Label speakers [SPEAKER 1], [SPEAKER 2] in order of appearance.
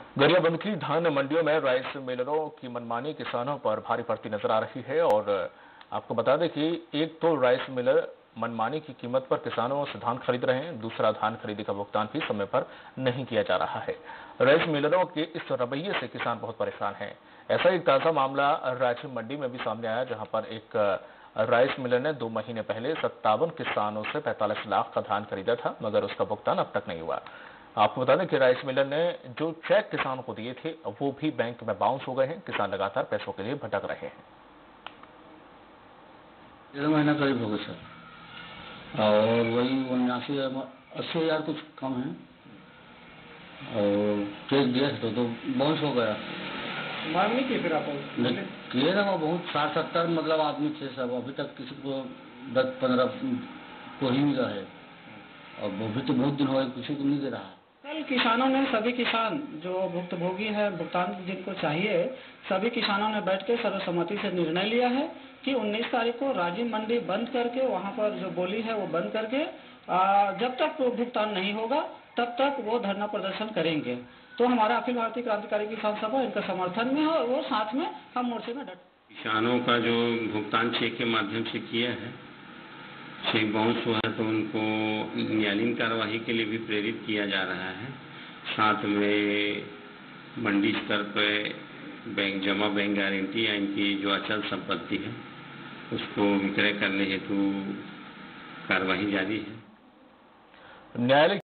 [SPEAKER 1] गरियाबंद की धान मंडियों में राइस मिलरों की मनमानी किसानों पर भारी पड़ती नजर आ रही है और आपको बता दें कि एक तो राइस मिलर मनमानी की कीमत पर किसानों से धान खरीद रहे हैं, दूसरा धान खरीदी का भुगतान भी समय पर नहीं किया जा रहा है। राइस मिलरों के इस रवैये से किसान बहुत परेशान हैं। ऐसा एक ताजा मामला रांची मंडी में भी सामने आया, जहां पर एक राइस मिलर ने 2 महीने पहले 57 किसानों से 45 लाख का धान खरीदा था, मगर उसका भुगतान अब तक नहीं हुआ। आपको बता दें कि राइस मिलर ने जो चेक किसानों को दिए थे वो भी बैंक में बाउंस हो गए हैं। किसान लगातार पैसों के लिए भटक रहे हैं।
[SPEAKER 2] 1.5 महीना करीब हो गया सर, और वही 80,000 कुछ कम है, और चेक दिया तो बाउंस हो गया।
[SPEAKER 3] मांग नहीं की फिर आप
[SPEAKER 2] किए ना, वो बहुत 60-70 मतलब आदमी थे सब, अभी तक किसी को 10-15 को ही मिला है, और वो भी तो बहुत दिन हो गए किसी को नहीं दे रहा है।
[SPEAKER 3] कल किसानों ने, सभी किसान जो भुक्तभोगी है, भुगतान जिनको चाहिए, सभी किसानों ने बैठ के सर्वसम्मति से निर्णय लिया है कि 19 तारीख को राजी मंडी बंद करके, वहां पर जो बोली है वो बंद करके, जब तक भुगतान नहीं होगा तब तक वो धरना प्रदर्शन करेंगे। तो हमारा अखिल भारतीय क्रांतिकारी किसान सभा इनका समर्थन में है, और वो साथ में हम मोर्चे में डट।
[SPEAKER 4] किसानों का जो भुगतान चेक के माध्यम से किया है, चेक बाउंस हुआ है, तो उनको न्यायालयीन कार्यवाही के लिए भी प्रेरित किया जा रहा है। साथ में मंडी स्तर पर बैंक गारंटी या इनकी जो अचल संपत्ति है उसको विक्रय करने हेतु कार्यवाही जारी है।
[SPEAKER 1] न्यायालय